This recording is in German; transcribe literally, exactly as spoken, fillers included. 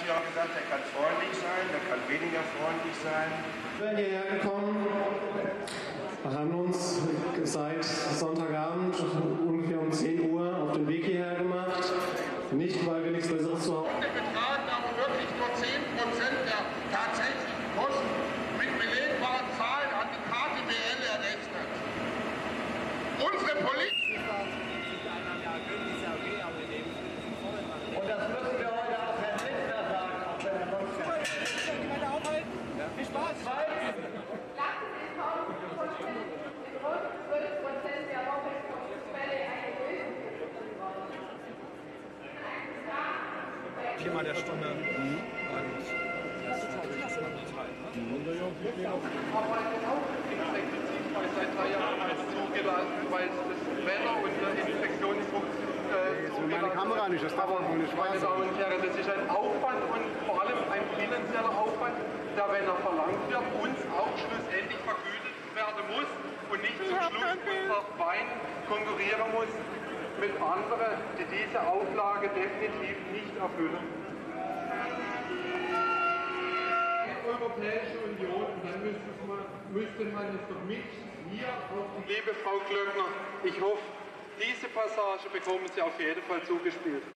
ja auch gesagt, der kann freundlich sein, der kann weniger freundlich sein. Wir sind hierher gekommen, haben uns seit Sonntagabend ungefähr um zehn Uhr auf den Weg hierher gemacht. Nicht, weil wir nichts Besseres zu haben. Wir betragen aber wirklich nur zehn Prozent der tatsächlichen Kosten mit belegbaren Zahlen an die K T B L errechnet. Unsere Politik. Und das müssen wir heute auch Herrn Lindner sagen, auch wenn er sonst kein Viel Spaß! Lassen Sie kaum in rund zwölf Prozent der Hochrisikofälle eine Lösung gefunden worden. Klima der Stunde. Und das ist halt klasse am Teil. Arbeiten auch intensiv, weil seit drei Jahren als zugelassen, weil das Wetter und der Infektionsdruck äh, so meine Kamera nicht, das darf man wohl nicht meine Damen und Herren, das ist ein Aufwand und vor allem ein finanzieller Aufwand, der, wenn er verlangt wird, uns auch schlussendlich vergütet werden muss und nicht zum Schluss unser Wein konkurrieren muss mit anderen, die diese Auflage definitiv nicht erfüllen. Die Europäische Union, und dann müsste man, müsste man es doch mit hier auf die... Liebe Frau Glöckner, ich hoffe, diese Passage bekommen Sie auf jeden Fall zugespielt.